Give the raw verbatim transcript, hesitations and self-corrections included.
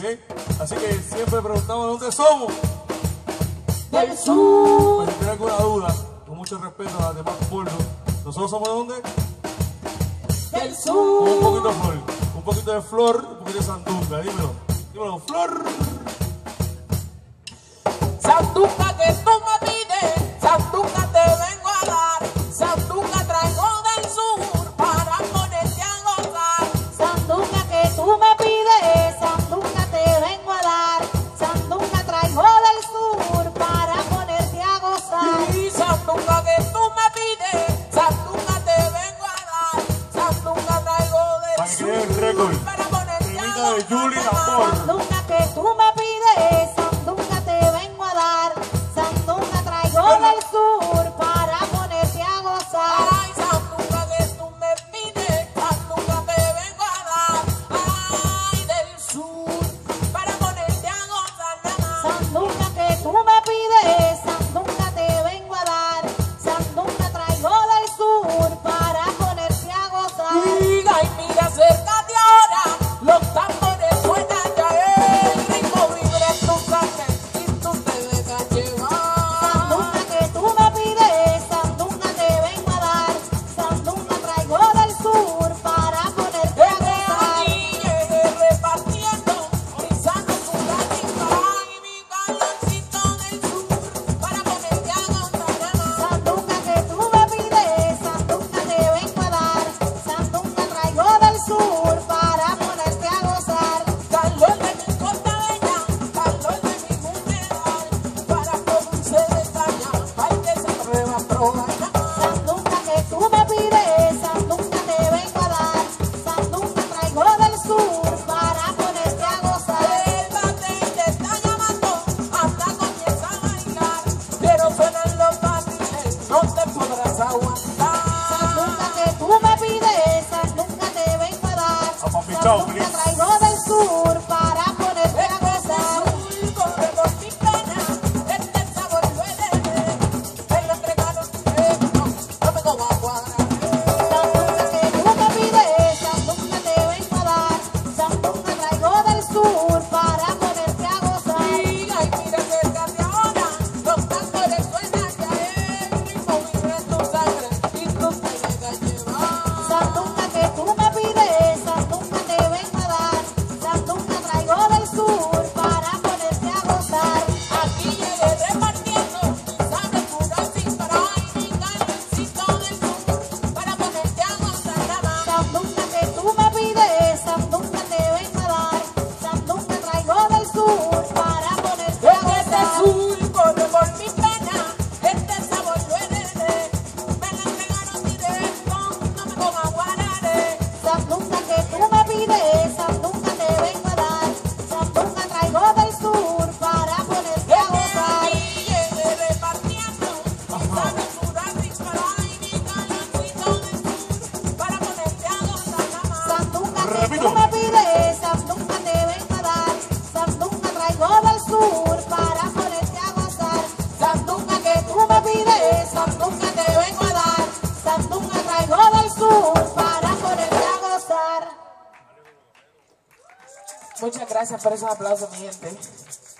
Así que siempre preguntamos de dónde somos. Del sur. Pero si tiene alguna duda, con mucho respeto a los demás pueblos, nosotros somos de dónde? Del sur. Un poquito de flor, un poquito de flor, un poquito de sandunga, dímelo, dímelo, flor. Sandunga que tú me pides, sandunga te vengo a dar, sandunga traigo del sur para ponerte a gozar. Sandunga que tú me pides, sandunga te vengo a dar, sandunga traigo del sur para ponerte a gozar. Y sandunga que tú me pides, sandunga te vengo a dar, sandunga traigo del sur Para que quede el récord. para ponerte a Temita de gozar. Julie Amor. Sandunga que tú me pides, sandunga te vengo a dar, sandunga traigo del sur para ponerte a gozar. Ay, sandunga que tú me pides, sandunga te vengo a dar, ay, del sur, para ponerte a gozar nada más. Sandunga que tú me pides, sandunga te vengo a dar, sandunga traigo del sur para ponerte a gozar. Diga y mira, acércate ahora, los tambores suenan ya, el ritmo vibra en tu sangre y tú te dejas llevar. Sandunga que tú me pides, sandunga te vengo a dar, sandunga traigo del sur para ponerte a Desde gozar. aquí llegué repartiendo, pisando tu gatita y mi galoncito del sur, para ponerte a gozar nada más. Sandunga que tú me pides, sandunga te vengo a dar, sandunga traigo del sur para ponerte a gozar. Calor de mi costa bella, calor de mi humedad, para producirse de caña, hay que se prueba, probar nada más. Sandunga que tú me pides, sandunga te vengo a dar, sandunga traigo del sur para ponerte a gozar. El batey te está llamando, hasta comienza a bailar, pero suenan los batiles, no te podrás aguantar. Sandunga que tú me pides, sandunga te vengo a dar, Apapichao, sandunga please. traigo del sur para ponerte a Este gozar. azul corre por mi pena, este sabor lo heredé, me lo entregaron directo, no me como agua. Sandunga que tú me pides, sandunga te vengo a dar, sandunga traigo del sur para ponerte a gozar. Diga y mira, acércate ahora, los tambores suenan ya, el ritmo vibra en tu sangre y tú te dejas llevar. Sandunga que tú me pides, sandunga te vengo a dar, sandunga traigo del sur para ponerte a gozar. Aquí llegué repartiendo, sabe pura sin parar, y mi galoncito del sur, para ponerte a gozar nada más. Sandunga que tú me pides, sandunga te vengo a dar, sandunga traigo del sur para ponerte a Este gozar. azul corre por mi pena, este sabor lo heredé, me lo entregaron directo, no me como aguararé. Sandunga que tú me pides, sandunga te vengo a dar, sandunga traigo del sur para ponerte a Desde gozar. aquí llegué repartiendo, sabe pura sin parar, y mi galoncito del sur, para ponerte a gozar nada más. Sandunga que Repito. tú me pides, sandunga te vengo a dar, sandunga traigo del sur para ponerte a gozar. Sandunga que tú me pides, sandunga te vengo a dar, sandunga traigo del sur para ponerte a gozar. Muchas gracias por esos aplausos, mi gente.